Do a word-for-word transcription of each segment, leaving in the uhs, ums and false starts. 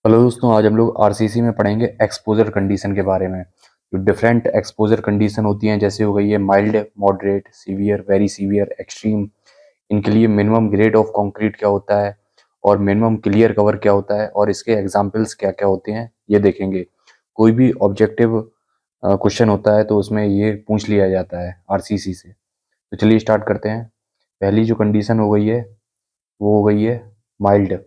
Hello दोस्तों, आज हम लोग आरसीसी में पढ़ेंगे एक्सपोजर कंडीशन के बारे में। जो डिफरेंट एक्सपोजर कंडीशन होती हैं, जैसे हो गई है mild, moderate, severe, very severe, extreme. इनके लिए मिनिमम ग्रेड ऑफ कंक्रीट क्या होता है और मिनिमम क्लियर कवर क्या होता है और इसके एग्जांपल्स क्या क्या होते हैं, ये देखेंगे। कोई भी ऑब्जेक्टिव क्वेश्चन होता है तो उसमें ये पूछ लिया जाता है आरसीसी से। तो चलिए स्टार्ट करते हैं। पहली जो कंडीशन हो गई है वो हो गई है माइल्ड।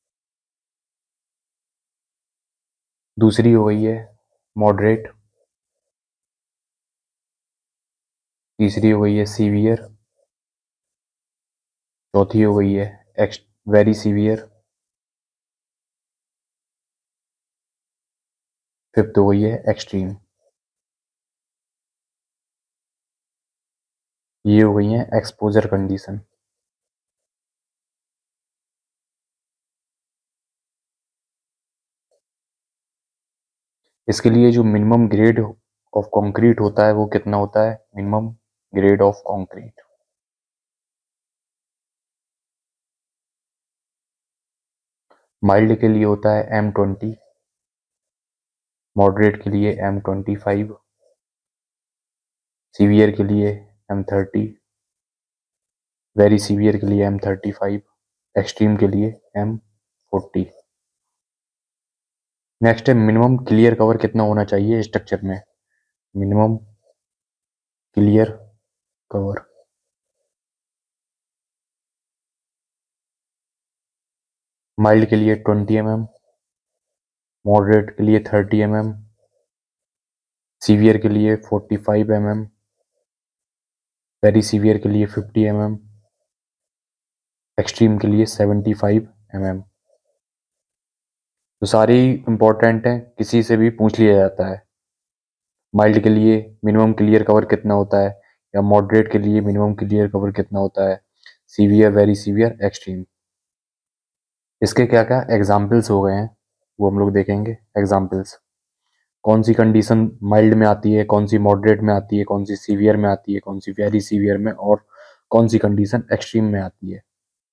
दूसरी हो गई है मॉडरेट। तीसरी हो गई है सीवियर। चौथी हो गई है एक्स वेरी सीवियर। फिफ्थ हो गई है एक्सट्रीम। ये हो गई है एक्सपोजर कंडीशन। इसके लिए जो मिनिमम ग्रेड ऑफ कंक्रीट होता है वो कितना होता है? Minimum grade of concrete mild के लिए होता है एम ट्वेंटी। मॉडरेट के लिए एम ट्वेंटी फाइव। सीवियर के लिए एम थर्टी। वेरी सीवियर के लिए एम थर्टी फाइव। एक्सट्रीम के लिए एम फोर्टी। नेक्स्ट है मिनिमम क्लियर कवर कितना होना चाहिए स्ट्रक्चर में। मिनिमम क्लियर कवर माइल्ड के लिए ट्वेंटी एम एम। मॉडरेट के लिए थर्टी एम एम। सीवियर के लिए forty five M M. Very severe के लिए फिफ्टी एम एम। एक्सट्रीम के लिए सेवेंटी फाइव एम एम। तो सारे ही इंपॉर्टेंट हैं, किसी से भी पूछ लिया जाता है। माइल्ड के लिए मिनिमम क्लियर कवर कितना होता है, या मॉडरेट के लिए मिनिमम क्लियर कवर कितना होता है, सीवियर, वेरी सीवियर, एक्सट्रीम। इसके क्या क्या एग्जाम्पल्स हो गए हैं वो हम लोग देखेंगे। एग्जाम्पल्स, कौन सी कंडीशन माइल्ड में आती है, कौन सी मॉडरेट में आती है, कौन सी सीवियर में आती है, कौन सी वेरी सीवियर में, और कौन सी कंडीशन एक्सट्रीम में आती है।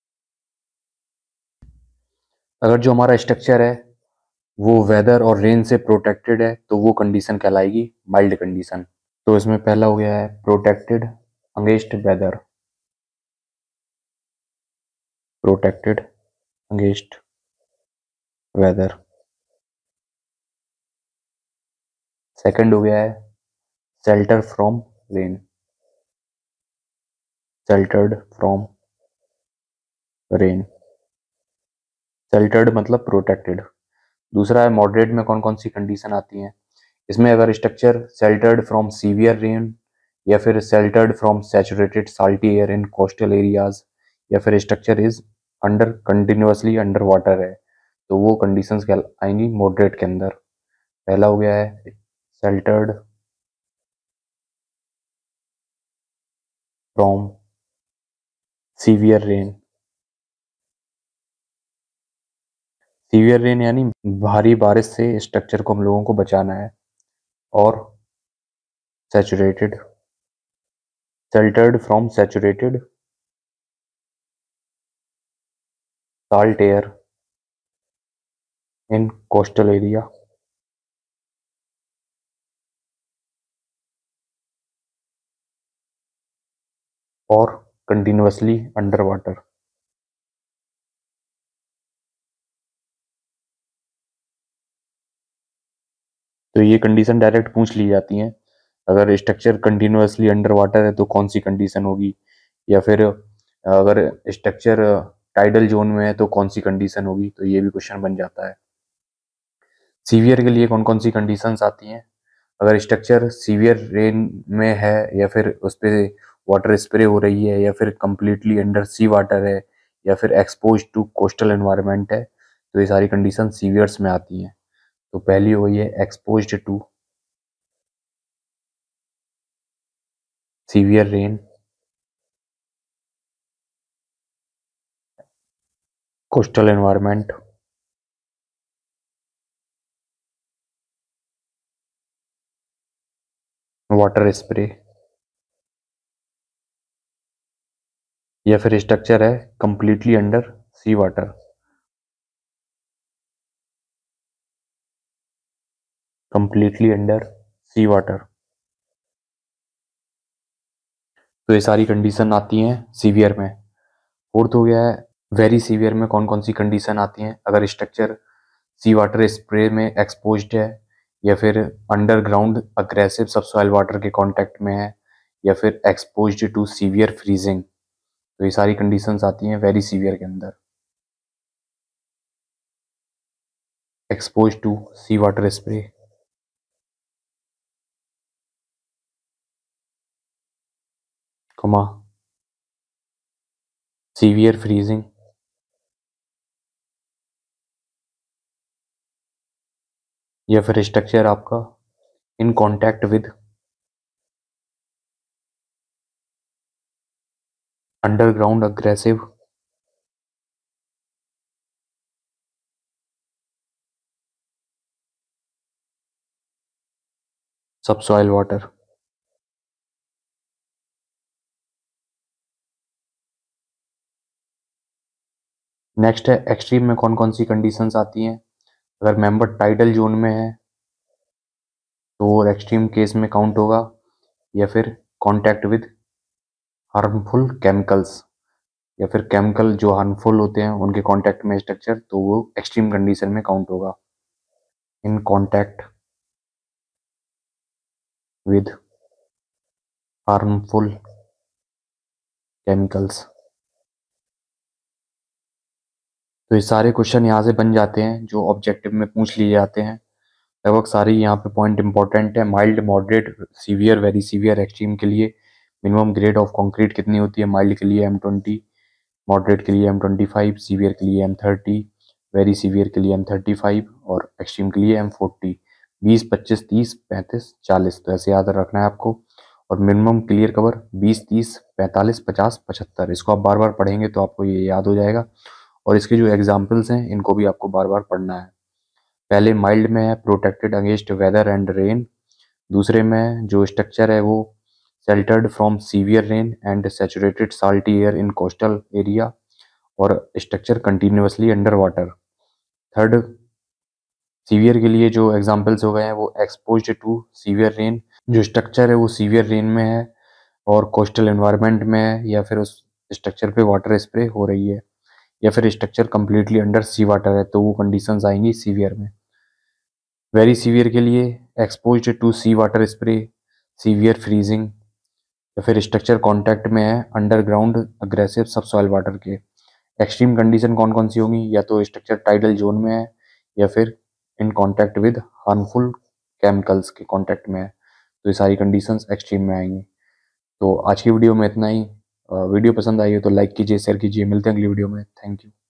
अगर जो हमारा स्ट्रक्चर है वो वेदर और रेन से प्रोटेक्टेड है तो वो कंडीशन कहलाएगी माइल्ड कंडीशन। तो इसमें पहला हो गया है protected against weather. Protected against weather. Second हो गया है shelter from rain. Sheltered from rain. Sheltered मतलब प्रोटेक्टेड। दूसरा है मॉडरेट में कौन कौन सी कंडीशन आती हैं। इसमें अगर structure sheltered from severe rain, या फिर sheltered from saturated salty air in coastal areas, या फिर structure is under continuously under water है, तो वो कंडीशंस क्या आएंगी मॉडरेट के अंदर। पहला हो गया है sheltered from severe rain. Severe rain यानी भारी बारिश से स्ट्रक्चर को हम लोगों को बचाना है। और saturated, sheltered from saturated salt air in coastal area. और कंटिन्यूअसली अंडर वाटर। तो ये कंडीशन डायरेक्ट पूछ ली जाती हैं। अगर स्ट्रक्चर कंटिन्यूअसली अंडर वाटर है तो कौन सी कंडीशन होगी, या फिर अगर स्ट्रक्चर टाइडल जोन में है तो कौन सी कंडीशन होगी, तो ये भी क्वेश्चन बन जाता है। सीवियर के लिए कौन कौन सी कंडीशंस आती हैं। अगर स्ट्रक्चर सीवियर रेन में है, या फिर उस पर वाटर स्प्रे हो रही है, या फिर कंप्लीटली अंडर सी वाटर है, या फिर एक्सपोज टू कोस्टल एनवायरनमेंट है, तो ये सारी कंडीशन सीवियर्स में आती हैं। तो पहली हो गई है exposed to severe rain, coastal environment, water spray, या फिर स्ट्रक्चर है completely under sea water. Completely under sea water. तो ये सारी कंडीशन आती हैं सीवियर में। फोर्थ हो गया है वेरी सीवियर में कौन कौन सी कंडीशन आती हैं, अगर स्ट्रक्चर सी वाटर स्प्रे में एक्सपोज्ड है, या फिर अंडरग्राउंड अग्रेसिव सबसॉइल वाटर के कांटेक्ट में है, या फिर एक्सपोज्ड टू सीवियर फ्रीजिंग। तो ये सारी कंडीशंस आती हैं वेरी सीवियर के अंदर। Expose to sea water spray, comma severe freezing, या फिर स्ट्रक्चर आपका in contact with underground aggressive subsoil water. Next है एक्सट्रीम में कौन कौन सी कंडीशंस आती हैं, अगर मेंबर टाइडल जोन में है तो एक्सट्रीम केस में काउंट होगा, या फिर कांटेक्ट विद हार्मफुल केमिकल्स, या फिर केमिकल जो हार्मफुल होते हैं उनके कांटेक्ट में स्ट्रक्चर, तो वो एक्सट्रीम कंडीशन में काउंट होगा। In contact with harmful chemicals. तो ये सारे क्वेश्चन यहाँ से बन जाते हैं जो ऑब्जेक्टिव में पूछ लिए जाते हैं। लगभग सारे यहाँ पे पॉइंट इंपॉर्टेंट है। Mild, moderate, severe, very severe, extreme के लिए मिनिमम ग्रेड ऑफ कंक्रीट कितनी होती है। माइल्ड के लिए एम ट्वेंटी, मॉडरेट के लिए एम ट्वेंटी फाइव, सीवियर के लिए एम थर्टी, वेरी सीवियर के लिए एम थर्टी फाइव और एक्सट्रीम के लिए एम फोर्टी। बीस, पच्चीस, तीस, पैंतीस, चालीस, तो ऐसे याद रखना है आपको। और मिनिमम क्लियर कवर बीस, तीस, पैंतालीस, पचास, पचहत्तर। इसको आप बार बार पढ़ेंगे तो आपको ये याद हो जाएगा। और इसके जो एग्जाम्पल्स हैं इनको भी आपको बार बार पढ़ना है। पहले माइल्ड में है protected against weather and rain. दूसरे में जो स्ट्रक्चर है वो sheltered from severe rain and saturated salty air in coastal area, और structure continuously under water. Third, severe के लिए जो एग्जांपल्स हो गए हैं वो एक्सपोज्ड टू सीवियर रेन, जो स्ट्रक्चर है वो सीवियर रेन में है और कोस्टल एनवायरनमेंट में है, या फिर उस स्ट्रक्चर पे वाटर स्प्रे हो रही है, या फिर structure completely under sea water है, तो वो कंडीशंस आएंगी सीवियर में। वेरी सीवियर के लिए exposed to sea water spray, severe freezing, या फिर स्ट्रक्चर कांटेक्ट में है अंडरग्राउंड अग्रेसिव सबसॉइल वाटर के। एक्सट्रीम कंडीशन कौन कौन सी होंगी, या तो स्ट्रक्चर टाइडल जोन में है, या फिर in contact with harmful chemicals के कांटेक्ट में है। तो ये सारी कंडीशंस एक्सट्रीम में आएंगी। तो आज की वीडियो में इतना ही। वीडियो पसंद आई हो तो लाइक कीजिए, शेयर कीजिए। मिलते हैं अगली वीडियो में। Thank you.